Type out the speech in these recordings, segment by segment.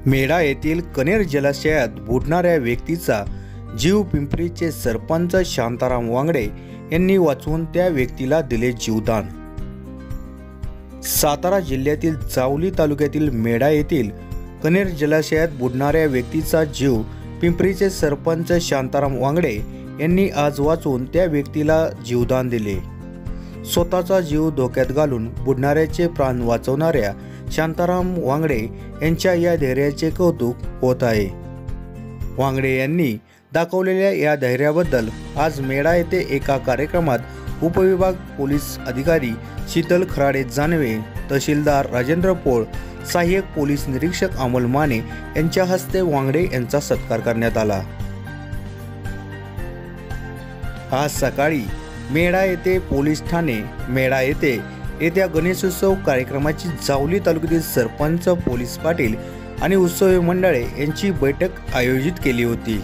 मेढा येथील कनेर जलाशयात बुडणाऱ्या व्यक्तीचा जीव पिंपरीचे सरपंच शांताराम वांगडे यांनी वाचवून त्या व्यक्तीला दिले जीवदान। सातारा जिल्ह्यातील जावली तालुक्यातील मेढा येथील कनेर जलाशयात बुडणाऱ्या व्यक्तीचा जीव पिंपरीचे सरपंच शांताराम वांगडे यांनी आज वाचवून त्या व्यक्तीला जीवदान दिले। स्वतःचा जीव धोक्यात घालून बुडणाऱ्याचे प्राण वाचवणाऱ्या शांताराम वांगडे यांच्या या धैर्याचे कौतुक होत आहे। वांगडे यांनी दाखवलेल्या या धैर्याबद्दल आज मेढा येथे एका कार्यक्रमात उपविभाग पोलीस अधिकारी शीतल खराडे जानवे, तहसीलदार राजेंद्र पोळ, सहाय्यक पोलीस निरीक्षक अमोल माने यांच्या हस्ते वांगडे यांचा सत्कार करण्यात आला। आज सकाळी मेढा येथे पोलीस ठाणे मेढा येथे येत्या गणेशोत्सव कार्यक्रमाची जावली तालुक्यातील सरपंच, पोलीस पाटील आणि उत्सव मंडळे यांची बैठक आयोजित केली होती।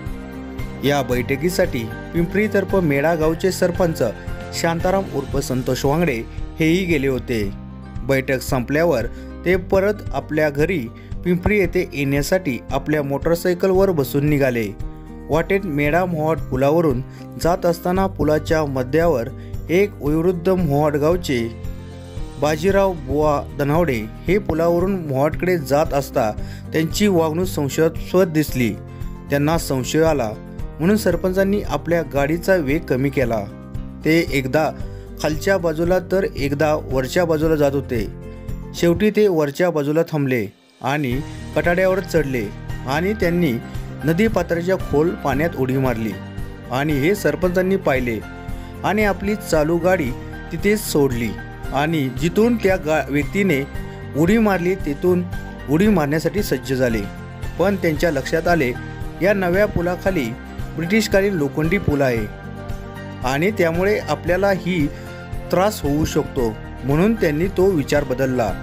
या बैठकीसाठी पिंपरीतर्फ मेढा गावचे सरपंच शांताराम उर्फ संतोष वांगडे हेही गेले होते। बैठक संपल्यावर ते परत आपल्या घरी पिंपरी येथे येण्यासाठी आपल्या मोटरसायकलवर बसून निघाले। वाटेत मेढा मोहाड पुलावरून जात असताना पुलाच्या मध्यावर एक वयोवृद्ध मोहाड गावचे बाजीराव बुवा धनावडे हे पुलावरून मोहाडकडे जात असता त्यांची वागणूक संशयास्पद दिसली। त्यांना संशय आला म्हणून सरपंचांनी आपल्या गाडीचा वेग कमी केला। ते एकदा खालच्या बाजूला तर एकदा वरच्या बाजूला जात होते। शेवटी ते वरच्या बाजूला थांबले आणि कटाड्यावर चढले आणि त्यांनी नदी पात्राच्या खोल पाण्यात उडी मारली आणि हे सरपंचांनी पाहिले आणि आपली चालू गाडी तिथेच सोडली आणि जिथून त्या व्यक्तीने उडी मारली तिथून उडी मारण्यासाठी सज्ज झाले। पण त्यांच्या लक्षात आले या नव्या पुलाखाली ब्रिटिशकालीन लोखंडी पूल आहे आणि त्यामुळे आपल्याला ही त्रास होऊ शकतो, म्हणून त्यांनी तो विचार बदलला।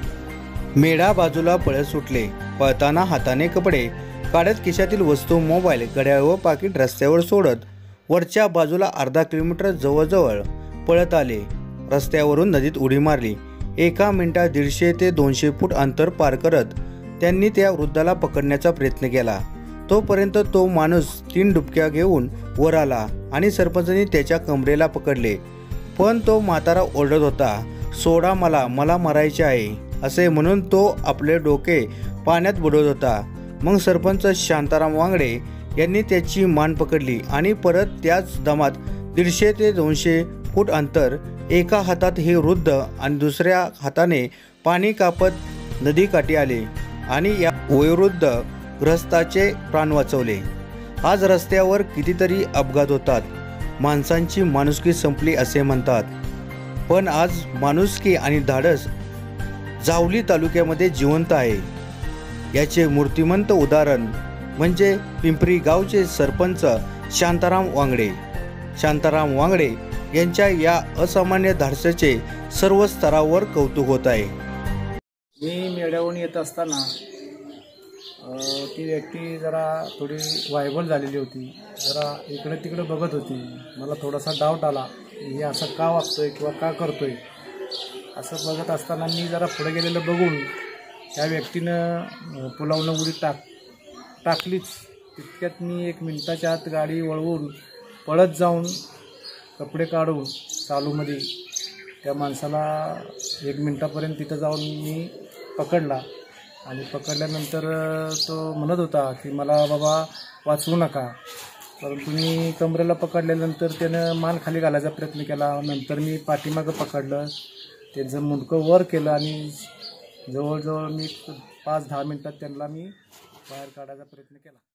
मेढा बाजूला पळत सुटले। पळताना हाताने कपडे काढत खिशातील वस्तू, मोबाईल, घड्याळ व पाकिट रस्त्यावर सोडत वरच्या बाजूला अर्धा किलोमीटर जवळजवळ पळत आले। रस्त्यावरून नदीत उडी मारली। एका मिनिटात 150 ते 200 फूट अंतर पार करत त्यांनी त्या वृद्धाला पकडण्याचा प्रयत्न केला। तोपर्यंत तो माणूस 3 डुबक्या घेऊन वर आला आणि सरपंचांनी त्याच्या कमरेला पकडले। पण तो म्हातारा ओरडत होता, सोडा मला, मला मरायचे आहे असे म्हणून तो आपले डोके पाण्यात बुडवत होता। मग सरपंच शांताराम वांगडे यांनी त्याची मान पकडली आणि परत त्याच दमात 150 ते 200 फूट अंतर एका हातात हे वृद्ध आणि दुसऱ्या हाताने पाणी कापत नदीकाठी आले आणि या वयोवृद्ध ग्रस्ताचे प्राण वाचवले। आज रस्त्यावर कितीतरी अपघात होतात, माणसांची माणुसकी संपली असे म्हणतात, पण आज माणुसकी आणि धाडस जावली तालुक्यामध्ये जिवंत आहे। याचे मूर्तिमंत उदाहरण म्हणजे पिंपरी गावचे सरपंच शांताराम वांगडे। शांताराम वांगडे यांच्या या असामान्य धाडसाचे सर्व स्तरावर कौतुक होत आहे। मी मेढ्यावरून येत असताना ती व्यक्ती जरा थोडी वायबल झालेली होती, जरा इकडे तिकडे बघत होती। मला थोडासा डाऊट आला, हे असं का वागतोय किंवा का करतोय असं बघत असताना मी जरा पुढे गेलेलं बघून त्या व्यक्तीनं पुलावरून उडी टाकलीच। तितक्यात मी 1 मिनिटाच्या आत गाडी वळवून पळत जाऊन कपडे काढून चालूमध्ये त्या माणसाला 1 मिनिटापर्यंत तिथं जाऊन मी पकडला आणि पकडल्यानंतर तो म्हणत होता की मला बाबा वाचवू नका, परंतु मी कमरेला पकडल्यानंतर त्यानं मान खाली घालायचा प्रयत्न केला। नंतर मी पाठीमागं पकडलं, त्याचं मुंडकं वर केलं आणि जवळजवळ मी 5-10 मिनिटात त्यांना मी बाहेर काढायचा प्रयत्न केला।